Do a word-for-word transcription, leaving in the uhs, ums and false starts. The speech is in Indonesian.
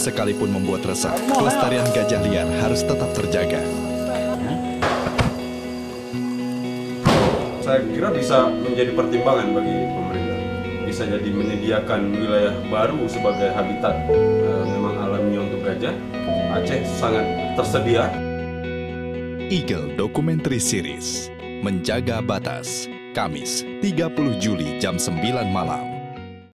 Sekalipun membuat resah, kelestarian gajah liar harus tetap terjaga. Saya kira bisa menjadi pertimbangan bagi pemerintah. Bisa jadi menyediakan wilayah baru sebagai habitat e, memang alaminya untuk gajah. Aceh sangat tersedia. Eagle Documentary Series, Menjaga Batas, Kamis tiga puluh Juli jam sembilan malam.